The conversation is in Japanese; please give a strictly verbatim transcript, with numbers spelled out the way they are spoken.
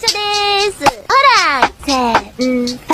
緒です。ほら、せーん。